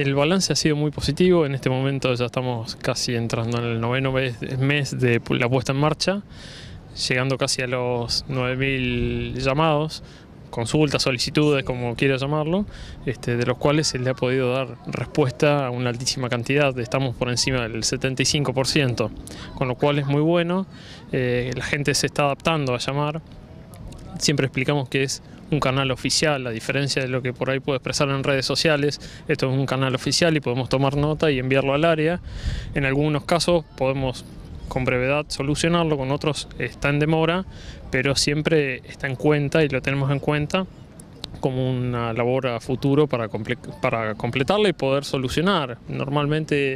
El balance ha sido muy positivo. En este momento ya estamos casi entrando en el noveno mes de la puesta en marcha, llegando casi a los 9.000 llamados, consultas, solicitudes, como quiera llamarlo, de los cuales se le ha podido dar respuesta a una altísima cantidad. Estamos por encima del 75%, con lo cual es muy bueno. La gente se está adaptando a llamar. Siempre explicamos que es un canal oficial, a diferencia de lo que por ahí puede expresar en redes sociales. Esto es un canal oficial y podemos tomar nota y enviarlo al área. En algunos casos podemos con brevedad solucionarlo, con otros está en demora, pero siempre está en cuenta y lo tenemos en cuenta como una labor a futuro para completarla y poder solucionar. Normalmente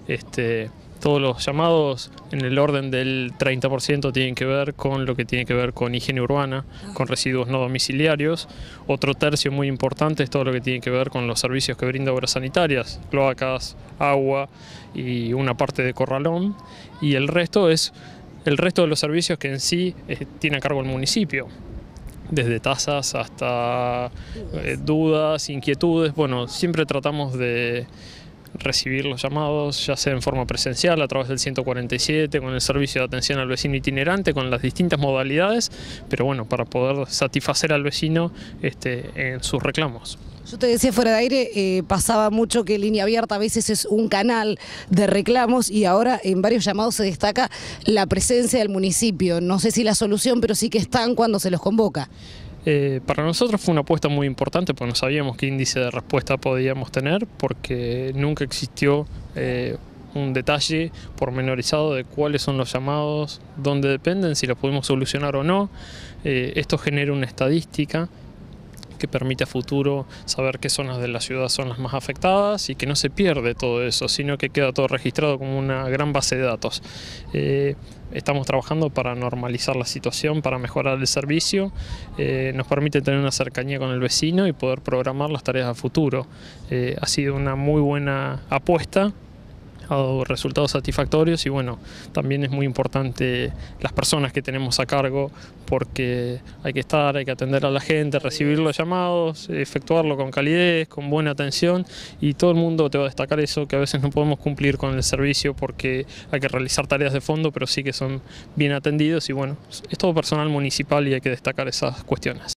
todos los llamados en el orden del 30% tienen que ver con lo que tiene que ver con higiene urbana, con residuos no domiciliarios. Otro tercio muy importante es todo lo que tiene que ver con los servicios que brinda Obras Sanitarias, cloacas, agua y una parte de corralón. Y el resto es el resto de los servicios que en sí tiene a cargo el municipio, desde tasas hasta dudas, inquietudes. Bueno, siempre tratamos de recibir los llamados, ya sea en forma presencial, a través del 147, con el servicio de atención al vecino itinerante, con las distintas modalidades, pero bueno, para poder satisfacer al vecino en sus reclamos. Yo te decía fuera de aire, pasaba mucho que Línea Abierta a veces es un canal de reclamos y ahora en varios llamados se destaca la presencia del municipio. No sé si la solución, pero sí que están cuando se los convoca. Para nosotros fue una apuesta muy importante porque no sabíamos qué índice de respuesta podíamos tener, porque nunca existió un detalle pormenorizado de cuáles son los llamados, dónde dependen, si los pudimos solucionar o no. Esto genera una estadística que permite a futuro saber qué zonas de la ciudad son las más afectadas y que no se pierde todo eso, sino que queda todo registrado como una gran base de datos. Estamos trabajando para normalizar la situación, para mejorar el servicio, nos permite tener una cercanía con el vecino y poder programar las tareas a futuro. Ha sido una muy buena apuesta, ha dado resultados satisfactorios y bueno, también es muy importante las personas que tenemos a cargo, porque hay que atender a la gente, recibir los llamados, efectuarlo con calidez, con buena atención, y todo el mundo te va a destacar eso, que a veces no podemos cumplir con el servicio porque hay que realizar tareas de fondo, pero sí que son bien atendidos y bueno, es todo personal municipal y hay que destacar esas cuestiones.